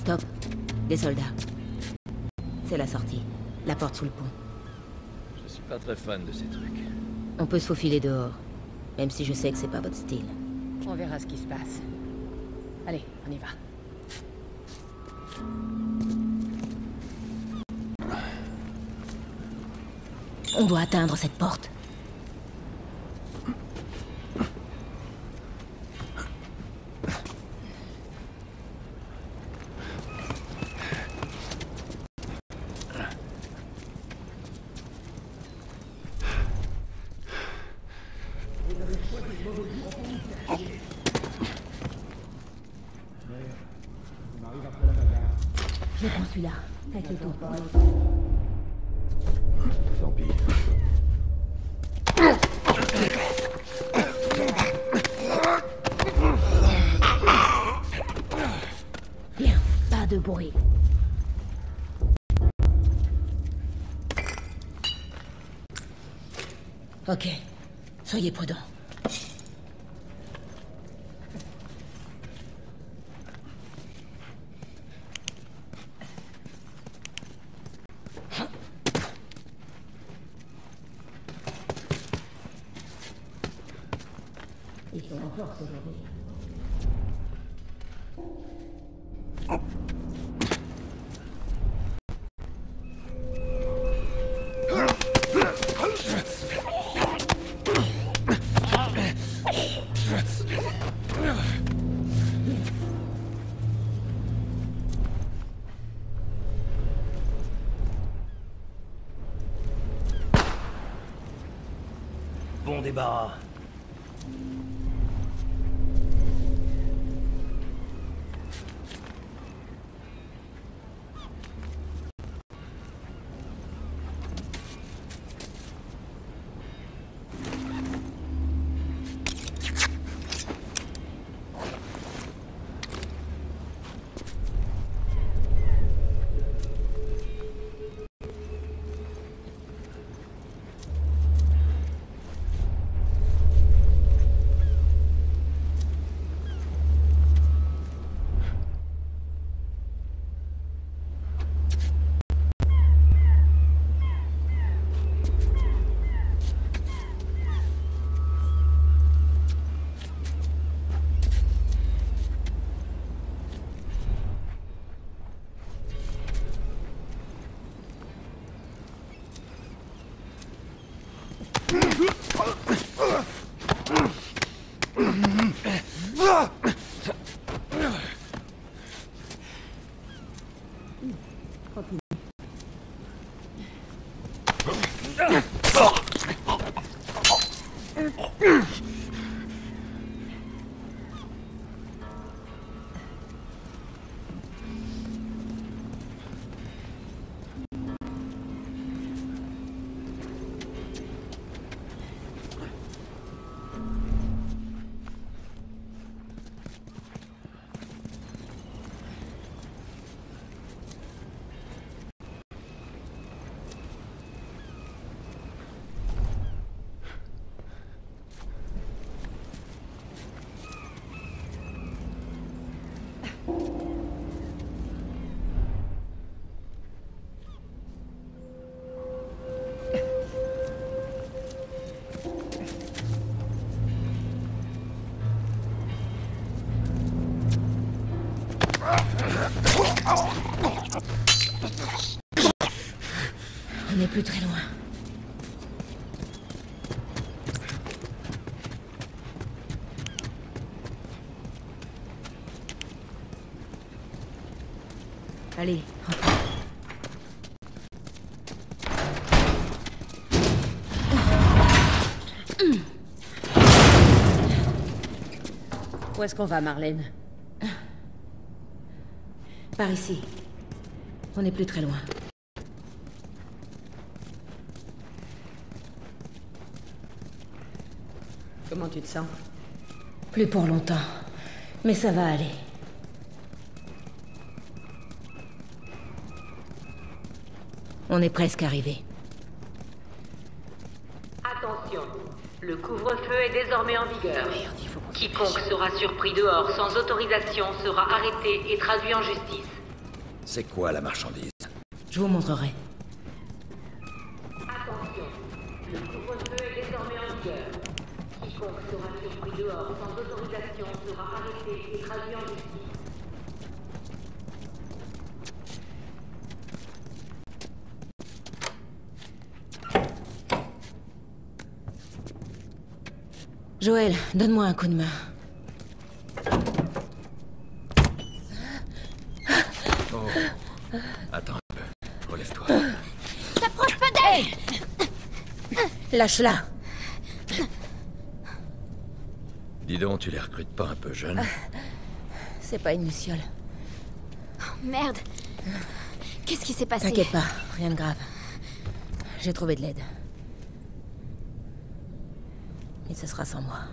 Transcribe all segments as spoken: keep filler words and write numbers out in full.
Stop. Des soldats. C'est la sortie. La porte sous le pont. Je suis pas très fan de ces trucs. On peut se faufiler dehors. Même si je sais que c'est pas votre style. On verra ce qui se passe. Allez, on y va. On doit atteindre cette porte. Je prends celui-là. Faites le tour. Tant pis. Bien, pas de bruit. Ok, soyez prudents. Ils sont en force aujourd'hui. Bon débarras. On n'est plus très loin. Allez, rentre. Où est-ce qu'on va, Marlène? Par ici. On n'est plus très loin. Comment tu te sens? Plus pour longtemps. Mais ça va aller. On est presque arrivé. Attention, le couvre-feu est désormais en vigueur. Quiconque sera surpris dehors sans autorisation sera arrêté et traduit en justice. C'est quoi la marchandise? Je vous montrerai. Attention, le couvre-feu est désormais en vigueur. Quiconque sera surpris dehors sans autorisation sera arrêté et traduit en justice. Joël, donne-moi un coup de main. Oh. Attends un peu. Relève-toi. T'approches pas d'elle! Lâche-la. Dis donc, tu les recrutes pas un peu jeunes? C'est pas une luciole. Merde. Qu'est-ce qui s'est passé? T'inquiète pas, rien de grave. J'ai trouvé de l'aide. Et ce sera sans moi.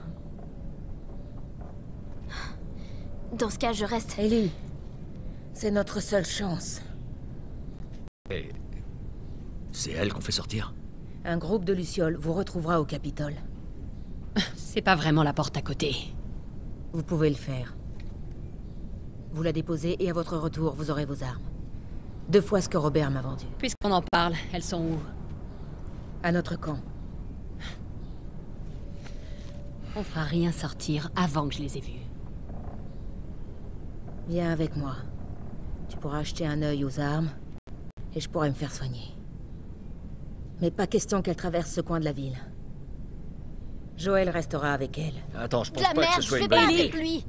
Dans ce cas, je reste. Ellie, c'est notre seule chance. Et... c'est elle qu'on fait sortir? Un groupe de lucioles vous retrouvera au Capitole. C'est pas vraiment la porte à côté. Vous pouvez le faire. Vous la déposez et à votre retour, vous aurez vos armes. Deux fois ce que Robert m'a vendu. Puisqu'on en parle, elles sont où? À notre camp. On fera rien sortir avant que je les ai vues. Viens avec moi. Tu pourras acheter un œil aux armes, et je pourrai me faire soigner. Mais pas question qu'elle traverse ce coin de la ville. Joël restera avec elle. Attends, je De pense la pas merde, que ce je soit fais une pas bonne idée. avec lui.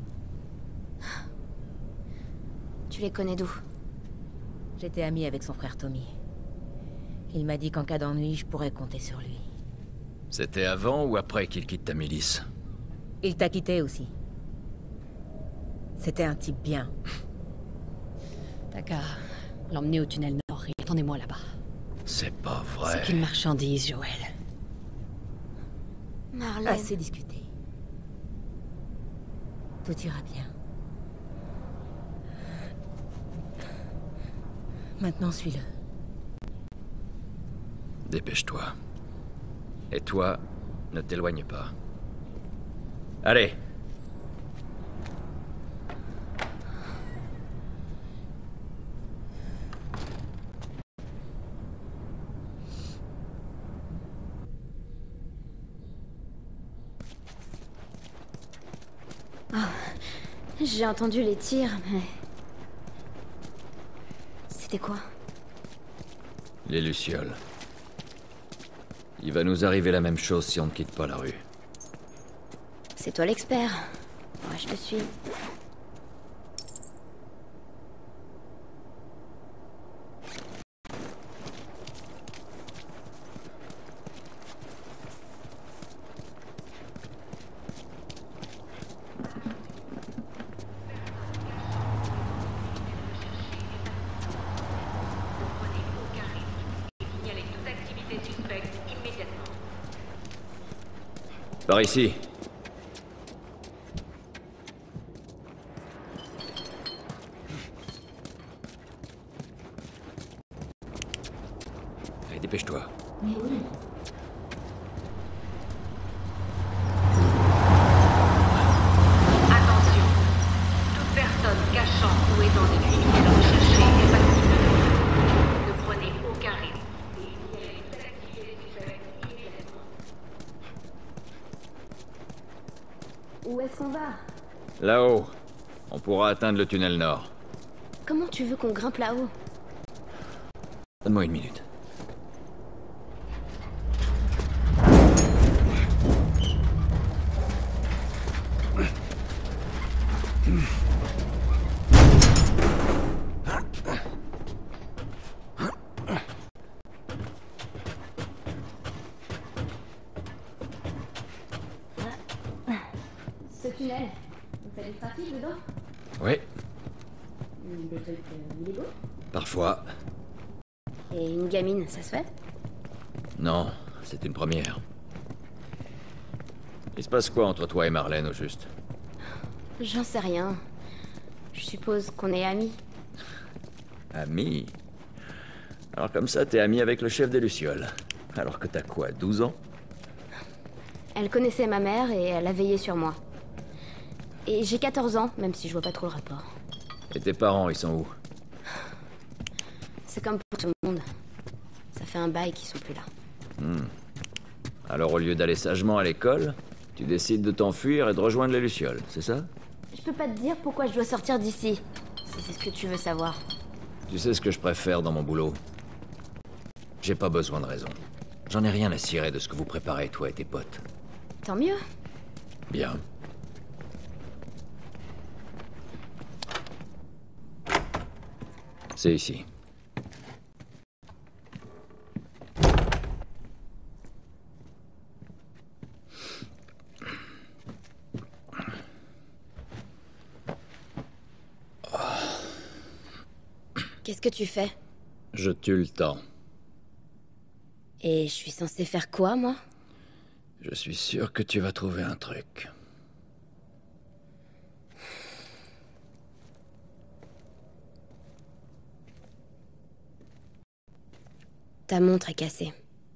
Tu les connais d'où? J'étais amie avec son frère Tommy. Il m'a dit qu'en cas d'ennui, je pourrais compter sur lui. C'était avant ou après qu'il quitte ta milice? Il t'a quitté aussi. C'était un type bien. T'as qu'à l'emmener au tunnel nord et attendez-moi là-bas. C'est pas vrai. C'est qu'une marchandise, Joël. Marlène. Assez discuté. Tout ira bien. Maintenant, suis-le. Dépêche-toi. Et toi, ne t'éloigne pas. Allez! J'ai entendu les tirs, mais... C'était quoi? Les lucioles. Il va nous arriver la même chose si on ne quitte pas la rue. C'est toi l'expert. Ouais, je te suis. Par ici. Allez, dépêche-toi. Attention, toute personne cachant ou aidant des criminels recherchés est passible. Ne prenez aucun risque. Et signalez toute activité suspecte immédiatement. Où est-ce qu'on va? Là-haut. On pourra atteindre le tunnel nord. Comment tu veux qu'on grimpe là-haut? Donne-moi une minute. Ce tunnel, vous faites du trafic dedans? Oui, Des trucs euh, illégaux? parfois. Et une gamine, ça se fait? Non, c'est une première. Il se passe quoi entre toi et Marlène, au juste? J'en sais rien. Je suppose qu'on est amis. Ami? Alors comme ça, t'es ami avec le chef des Lucioles. Alors que t'as quoi, douze ans? Elle connaissait ma mère et elle a veillé sur moi. Et j'ai quatorze ans, même si je vois pas trop le rapport. Et tes parents, ils sont où? C'est comme pour tout le monde. Ça fait un bail qu'ils sont plus là. Hmm. Alors au lieu d'aller sagement à l'école, tu décides de t'enfuir et de rejoindre les Lucioles, c'est ça? Je peux pas te dire pourquoi je dois sortir d'ici, si c'est ce que tu veux savoir. Tu sais ce que je préfère dans mon boulot? J'ai pas besoin de raison. J'en ai rien à cirer de ce que vous préparez, toi et tes potes. Tant mieux. Bien. C'est ici. Qu'est-ce que tu fais? Je tue le temps. Et je suis censée faire quoi, moi? Je suis sûr que tu vas trouver un truc. Ta montre est cassée.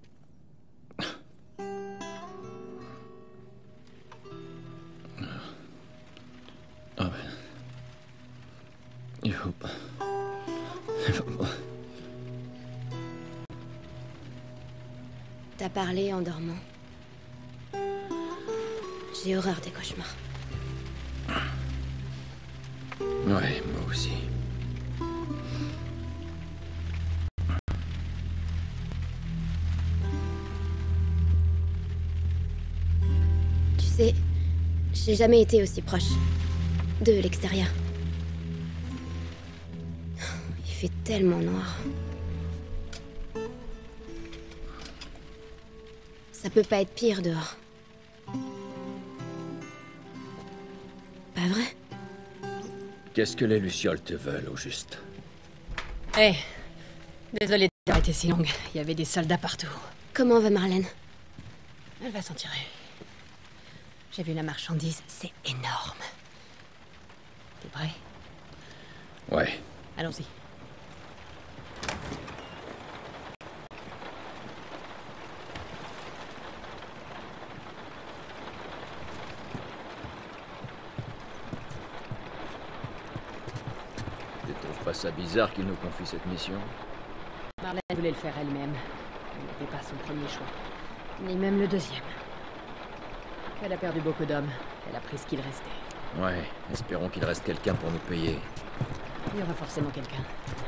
Ah ouais. Il faut pas... Il faut pas... T'as parlé en dormant. J'ai horreur des cauchemars. Ouais, moi aussi. Tu sais, j'ai jamais été aussi proche de l'extérieur. Il fait tellement noir. Ça peut pas être pire dehors. Pas vrai? Qu'est-ce que les Lucioles te veulent, au juste? Hé, désolé d'avoir été si longue. Il y avait des soldats partout. Comment va Marlène? Elle va s'en tirer. J'ai vu la marchandise, c'est énorme. T'es prêt? Ouais. Allons-y. Tu trouves pas ça bizarre qu'il nous confie cette mission? Marlène voulait le faire elle-même. Elle n'était pas son premier choix. Ni même le deuxième. Elle a perdu beaucoup d'hommes. Elle a pris ce qu'il restait. Ouais, espérons qu'il reste quelqu'un pour nous payer. Il y aura forcément quelqu'un.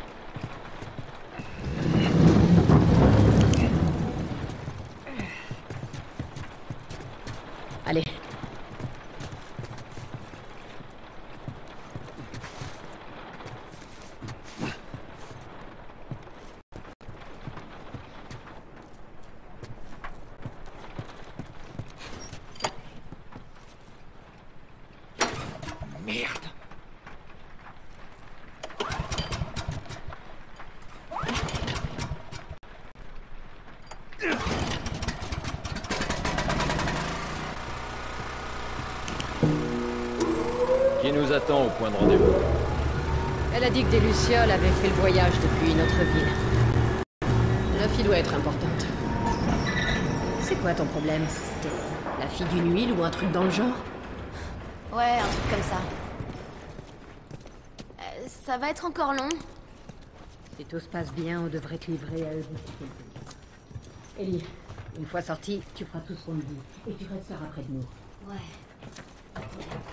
Allez. Merde. Qui nous attend au point de rendez-vous? Elle a dit que des Lucioles avaient fait le voyage depuis une autre ville. La fille doit être importante. C'est quoi ton problème? T'es la fille d'une huile ou un truc dans le genre? Ouais, un truc comme ça. Euh, ça va être encore long. Si tout se passe bien, on devrait te livrer à eux d'ici quelques jours. Ellie, une fois sorti, tu feras tout ce qu'on te dit. Et tu resteras près de nous. Ouais.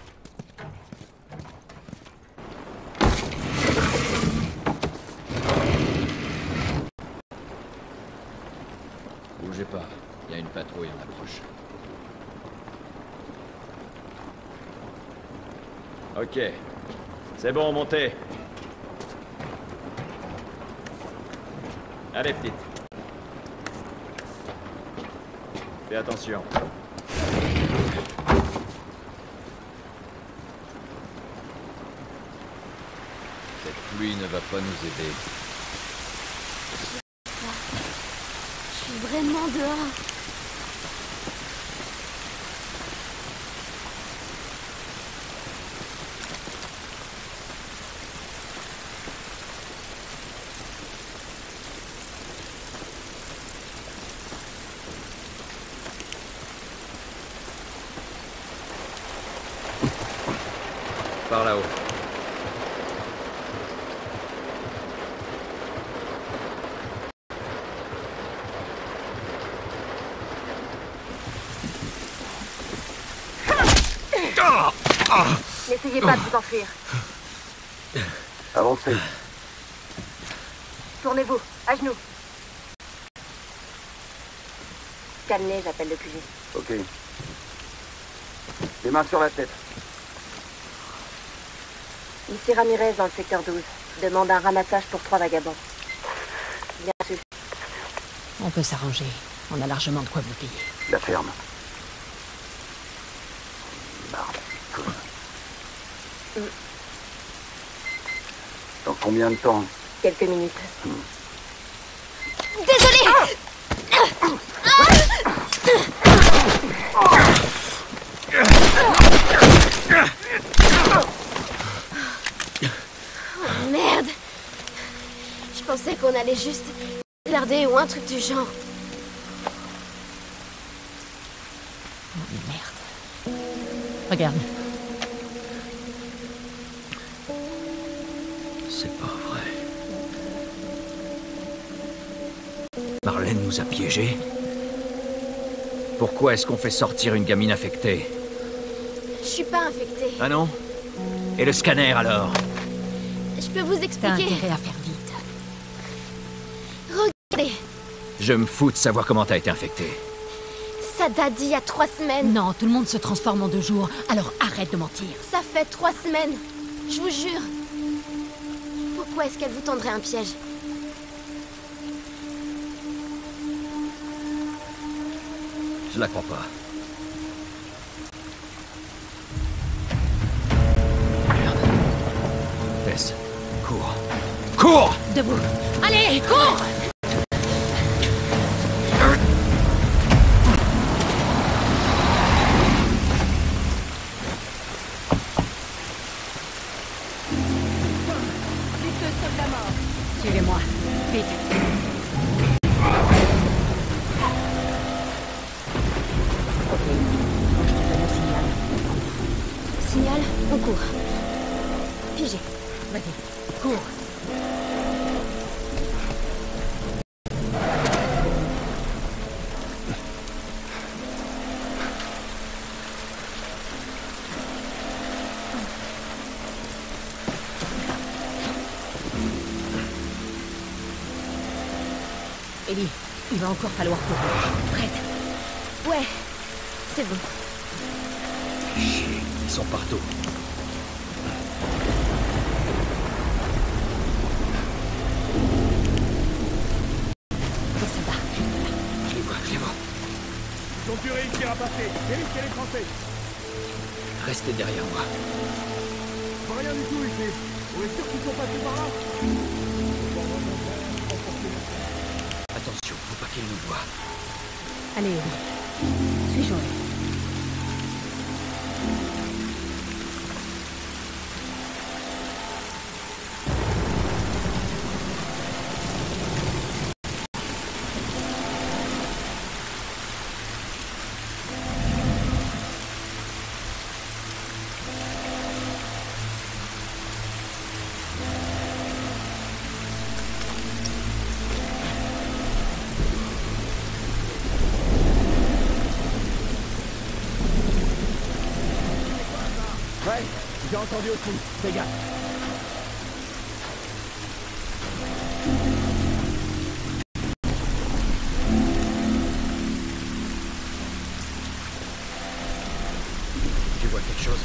Bougez pas, il y a une patrouille en approche. Ok. C'est bon, montez. Allez, petite. Fais attention. Cette pluie ne va pas nous aider. Je suis vraiment dehors. Par là-haut. N'essayez pas de vous enfuir. Avancez. Tournez-vous, à genoux. Calmez, j'appelle le Q G. Ok. Les mains sur la tête. Ici Ramirez dans le secteur douze. Demande un ramassage pour trois vagabonds. Bien sûr. On peut s'arranger. On a largement de quoi vous payer. La ferme. Merde. Mm. Dans combien de temps? Quelques minutes. Hmm. Désolée. Oh merde. Je pensais qu'on allait juste regarder ou un truc du genre. Oh merde. Regarde. C'est pas vrai. Marlène nous a piégés? Pourquoi est-ce qu'on fait sortir une gamine infectée? Je suis pas infectée. Ah non? Et le scanner alors? Je peux vous T'as expliquer. intérêt à faire vite. Regardez, Je me fous de savoir comment t'as été infectée. ça date d'il y a trois semaines. Non, tout le monde se transforme en deux jours, alors arrête de mentir. Ça fait trois semaines. Je vous jure. Pourquoi est-ce qu'elle vous tendrait un piège? Je la crois pas. Merde. Tess, cours. Cours! Debout. Allez, cours! Suivez-moi. Vite. Ok. Je te donne le signal. Signal, on court. Pigé. Vas-y, cours. Ellie, il va encore falloir courir. Prête? Ouais, c'est bon. Chier, ils sont partout. Les soldats, juste là. Je les vois, je les vois. Ils ont pu réussir à passer. Vérifiez les Français. Restez derrière moi. Je vois rien du tout ici. On est sûr qu'ils sont passés par là. Attention, faut pas qu'ils nous voient. Allez, Ellie. Suis Joël. Ouais, j'ai entendu aussi. Fais gaffe. Tu vois quelque chose?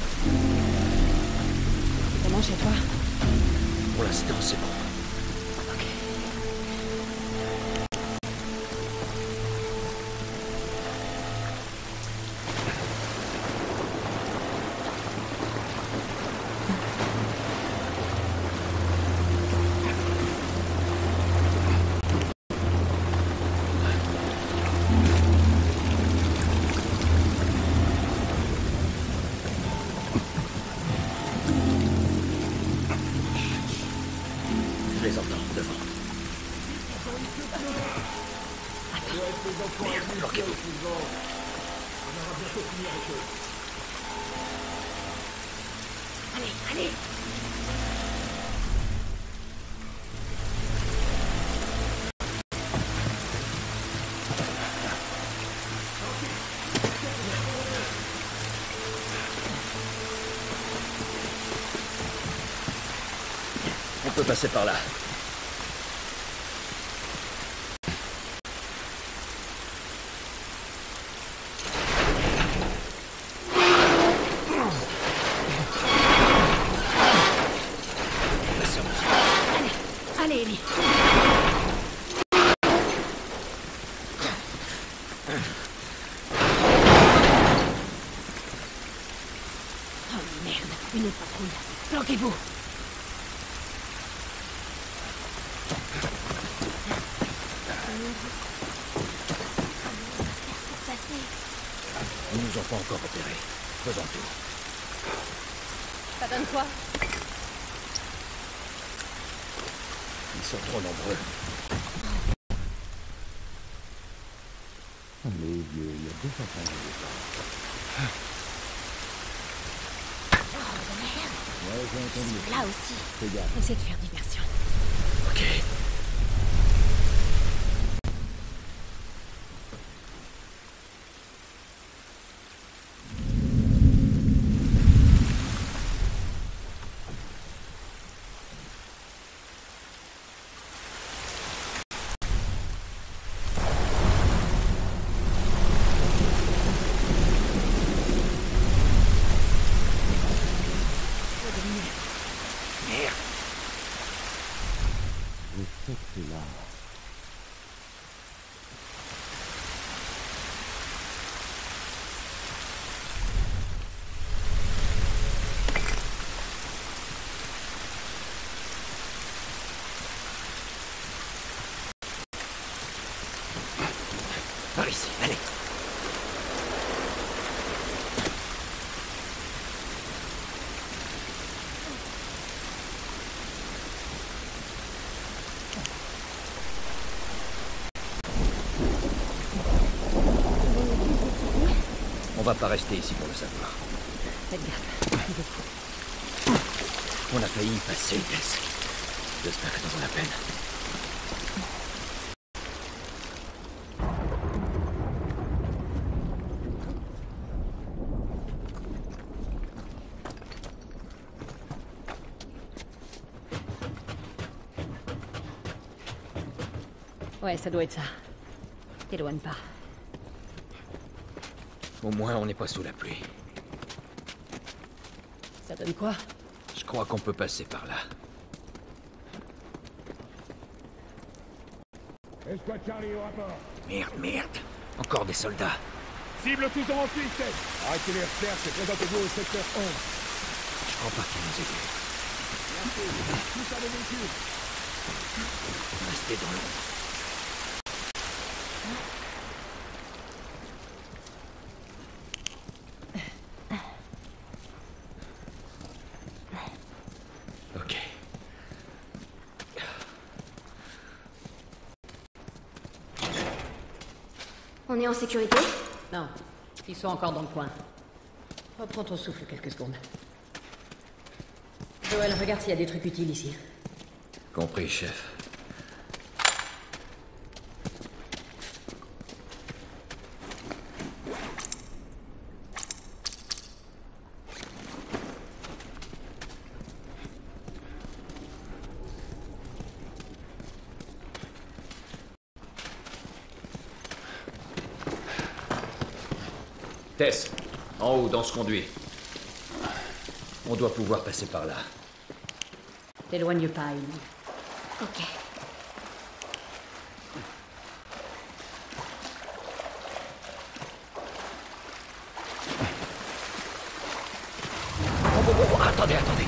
Comment chez toi? Pour l'instant, c'est bon. Ok. Je les entends, devant. Merde, bloquez-vous. Allez, allez. peut passer par là. Allez, Ellie. Oh merde, une autre patrouille. Planquez-vous. Ils nous ont pas encore repérés. Faisons tout. Ça donne quoi? Ils sont trop nombreux. Les vieux, il y a deux façons de le faire. Ouais, j'ai entendu. Là aussi. Fais gaffe. Essaie de faire diversion. Ok. Je sais que c'est là. Par ici, allez. On va pas rester ici pour le savoir. Faites gaffe. On a failli y passer, Tess. J'espère que t'en vaut la peine. Ouais, ça doit être ça. T'éloigne pas. Au moins, on n'est pas sous la pluie. Ça donne quoi? Je crois qu'on peut passer par là. Escouade Charlie au rapport. Merde, merde. Encore des soldats. Cible tout en piste. Arrêtez les recherches et présentez-vous au secteur onze. Je crois pas qu'ils nous aient vus. Merci. Tous à vos véhicules. Restez dans l'ombre. Ok. On est en sécurité? Non, ils sont encore dans le coin. Reprends ton souffle quelques secondes. Joël, regarde s'il y a des trucs utiles ici. Compris, chef. Tess, en haut, dans ce conduit. On doit pouvoir passer par là. T'éloigne pas, Ellie. Ok. Oh, oh, oh, attendez, attendez.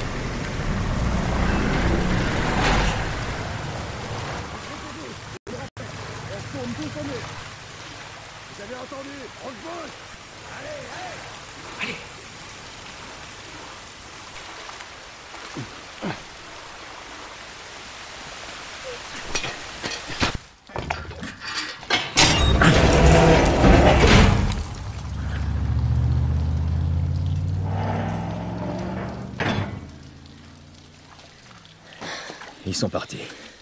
On retourne tous au nez. Vous avez entendu? On se bouge. Allez, allez. Allez. Ils sont partis.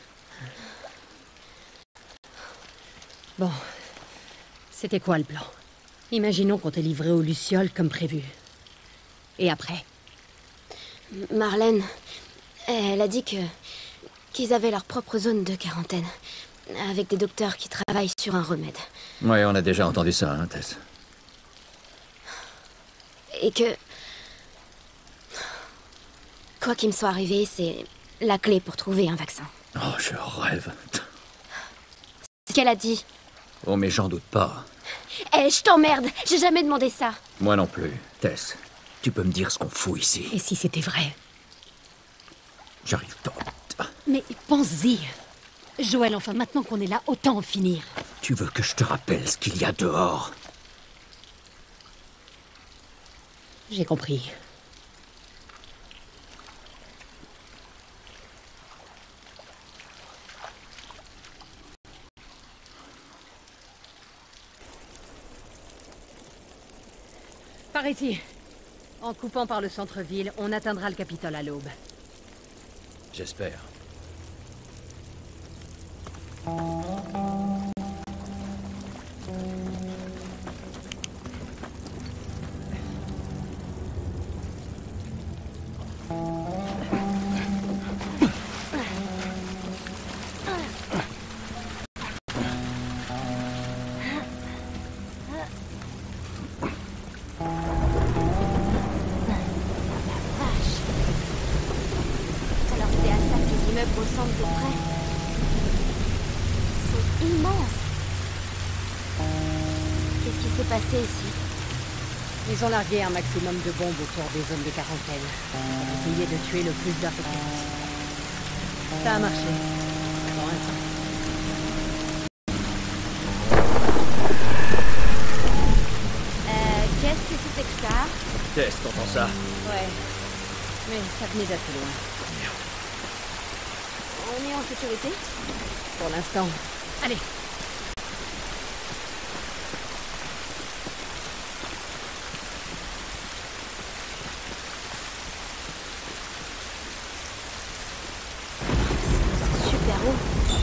Bon. C'était quoi le plan? Imaginons qu'on t'ait livré aux Lucioles comme prévu. Et après? Marlène, elle a dit que qu'ils avaient leur propre zone de quarantaine, avec des docteurs qui travaillent sur un remède. Ouais, on a déjà entendu ça, hein, Tess. Et que... Quoi qu'il me soit arrivé, c'est la clé pour trouver un vaccin. Oh, je rêve. C'est ce qu'elle a dit. Oh, mais j'en doute pas. Eh, je t'emmerde. J'ai jamais demandé ça. Moi non plus. Tess, tu peux me dire ce qu'on fout ici? Et si c'était vrai? J'arrive pas. Mais pense-y. Joël, enfin, maintenant qu'on est là, autant en finir. Tu veux que je te rappelle ce qu'il y a dehors? J'ai compris. Par ici. En coupant par le centre-ville, on atteindra le Capitole à l'aube. J'espère. Au centre de près. C'est immense. Qu'est-ce qui s'est passé ici? Ils ont largué un maximum de bombes autour des zones de quarantaine. Pour essayer de tuer le plus d'infectés possible. Ça a marché. Pour l'instant. Euh, qu'est-ce que c'était que ça? Tess, t'entends ça? Ouais. Mais ça venait d'assez loin. On est en sécurité? Pour l'instant. Allez. C'est super haut.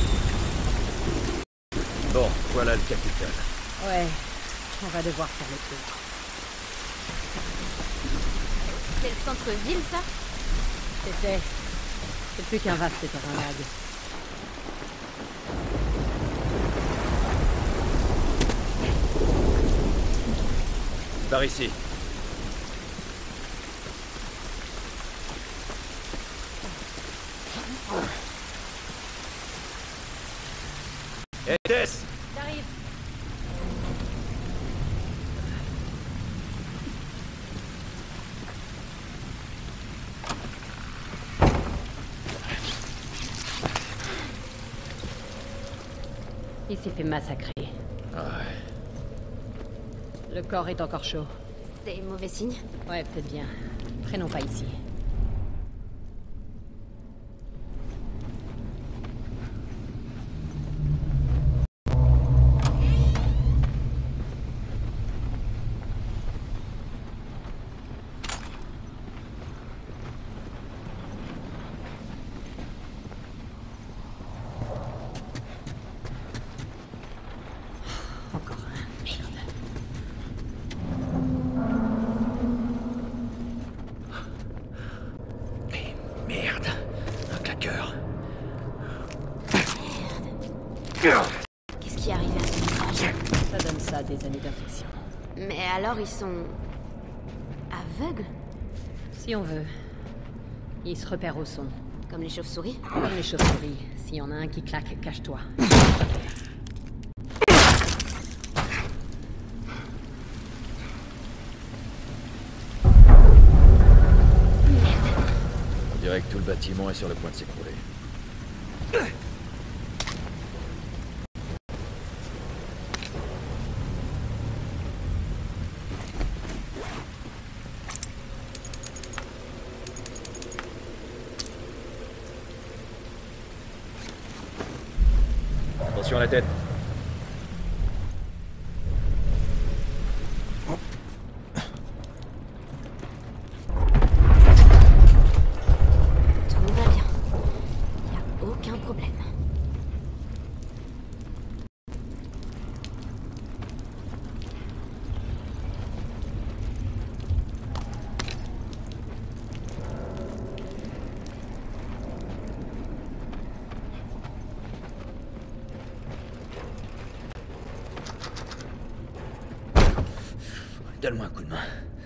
Bon, voilà le Capitole. Ouais. On va devoir faire le tour. C'est le centre-ville, ça? C'était... C'est plus qu'un vaste terrain vague. Par ici. Hé, Tess! J'arrive. Il s'est fait massacrer. Ouais. Le corps est encore chaud. C'est mauvais signe. Ouais, peut-être bien. Traînons pas ici. Encore un. Merde. Eh, merde. Un claqueur. Qu'est-ce qui est arrivé à ce visage? Ça donne ça des années d'infection. Mais alors ils sont... aveugles? Si on veut. Ils se repèrent au son. Comme les chauves-souris? Comme les chauves-souris. S'il y en a un qui claque, cache-toi. On dirait que tout le bâtiment est sur le point de s'écrouler. Attention à la tête. Tout va bien. Y a aucun problème. Donne-moi un coup de main.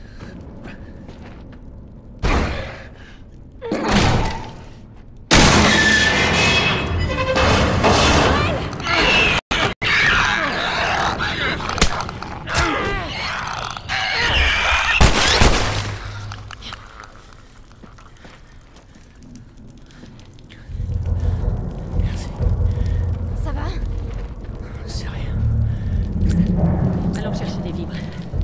Ça va? C'est rien. Allons chercher des vivres.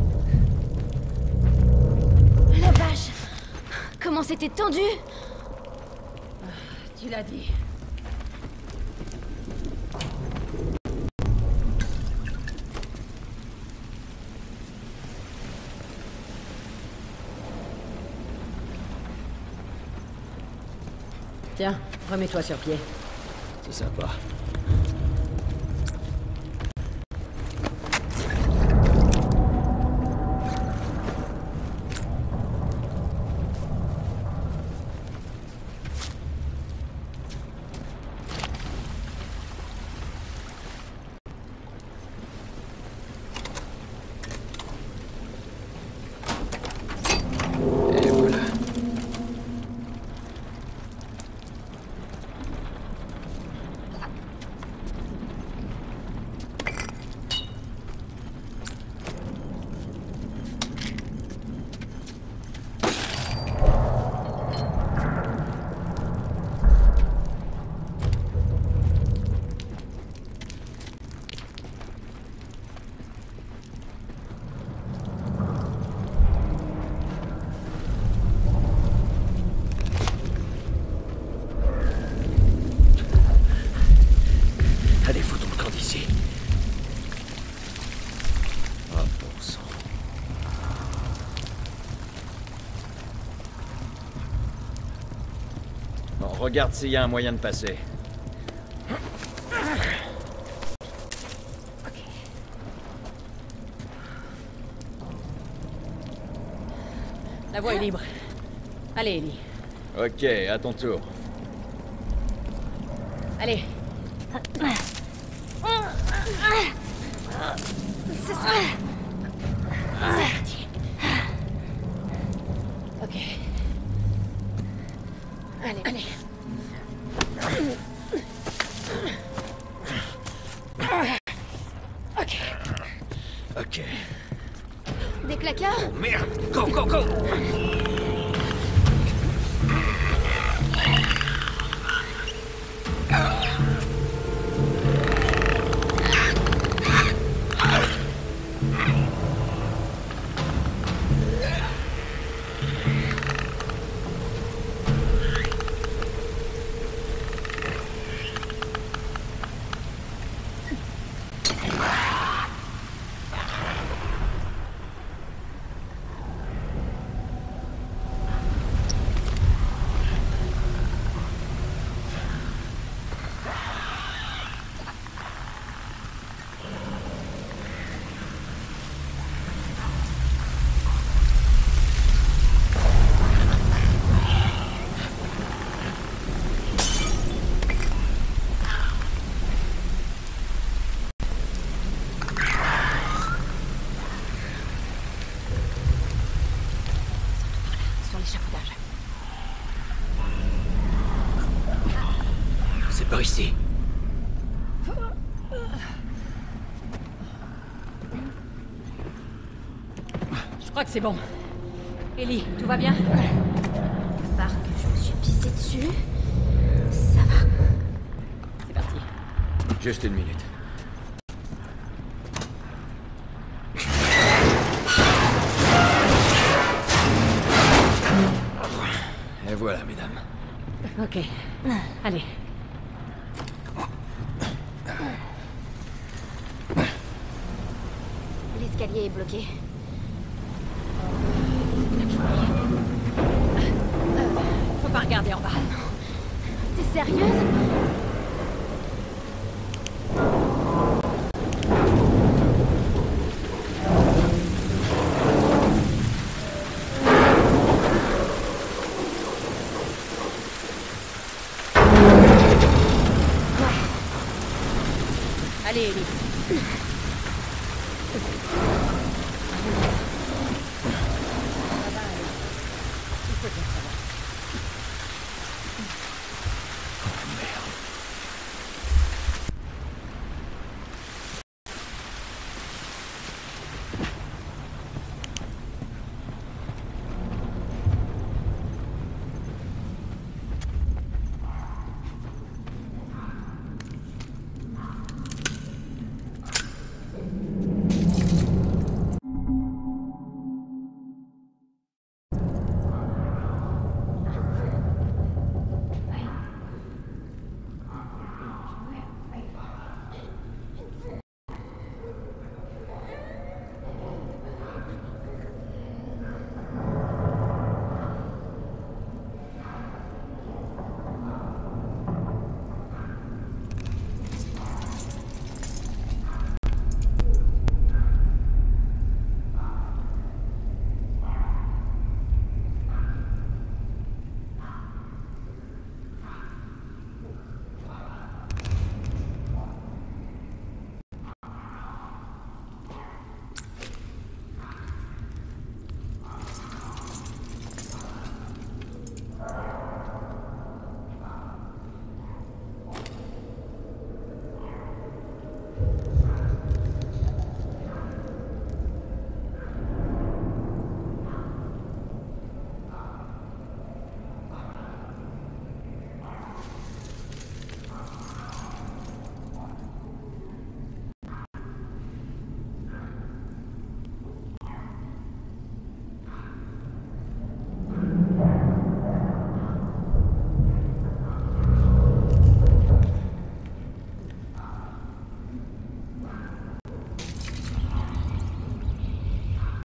La vache! Comment c'était tendu! Tu l'as dit. Tiens, remets-toi sur pied. C'est sympa. Et voilà. Allez, foutons le camp d'ici. Oh, bon sang. Bon, regarde s'il y a un moyen de passer. La voie est libre. Allez, Ellie. Ok, à ton tour. Allez. C'est ça! C'est parti. Ok. Allez, allez. Ok. Ok. Des claqueurs? Oh merde! Go, go, go! Sur l'échafaudage. C'est par ici. Je crois que c'est bon. Ellie, tout va bien? À part que je me suis pissé dessus, ça va. C'est parti. Juste une minute. Et voilà, mesdames. Ok. Allez. L'escalier est bloqué. Faut pas regarder en bas. T'es sérieuse? Allez, Ellie.